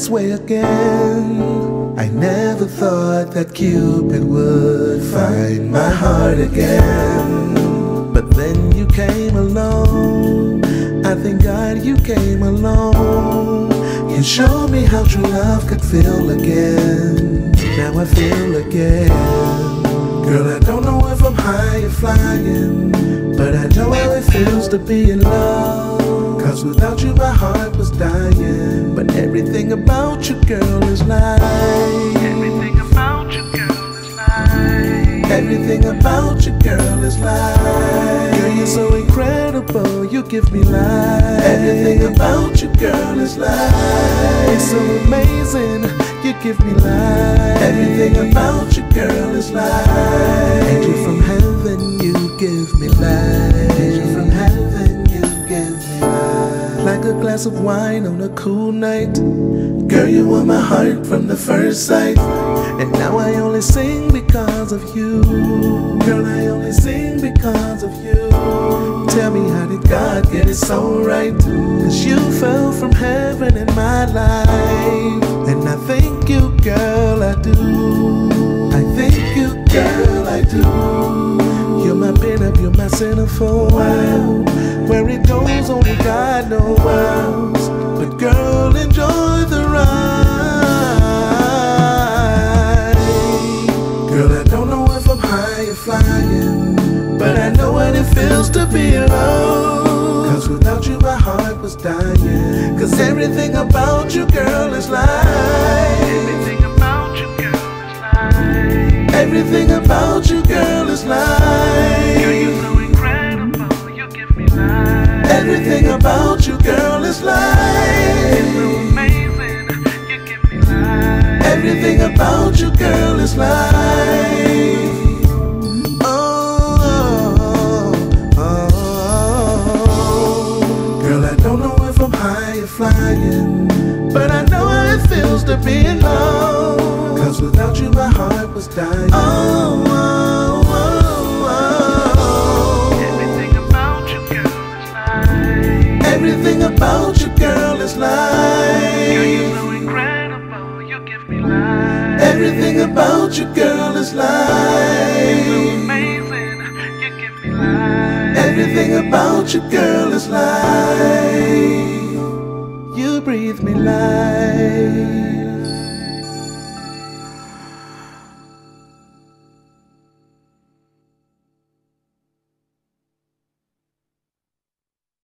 this way again. I never thought that Cupid would find my heart again. But then you came along. I thank God you came along. You showed me how true love could feel again. Now I feel again. Girl, I don't know if I'm high or flying, but I know how it feels to be in love. Cause without you my heart was dying. But everything about you, girl, is life. Everything about you, girl, is life. Everything about you, girl, is life. Girl, you're so incredible, you give me life. Everything about you, girl, is life. It's so amazing, you give me life. Everything about you, girl, is life. Angel from heaven, you give me life. Angel from heaven, you give me life. Like a glass of wine on a cool night. Girl, you won my heart from the first sight. And now I only sing because of you. Girl, I only sing because of you. Tell me, how did God get it so right? Cause you fell from heaven in my life. And I thank you, girl, I do. I thank you, girl, I do. You're my pinup, you're my centerfold. Where it goes, only God knows. But girl, enjoy the ride. Girl, I don't know if I'm high or flying, but I know what it feels to be alone. Cause without you my heart was dying. Cause everything about you, girl, is life. Everything about you, girl, is life. Everything about you, girl, is life. Girl, you're so incredible, you give me life. Everything about you, girl, is life. It's so amazing, you give me life. Everything about you, girl, is life. Girl, I don't know if I'm high or flying, but I know how it feels to be alone. Cause without you my heart was dying. Everything about you, girl, is life. Everything about you, girl, is life. Girl, you're so incredible, you give me life. Everything about you, girl, is It's so life. amazing, you give me life. Everything about you, girl, is life. You breathe me life.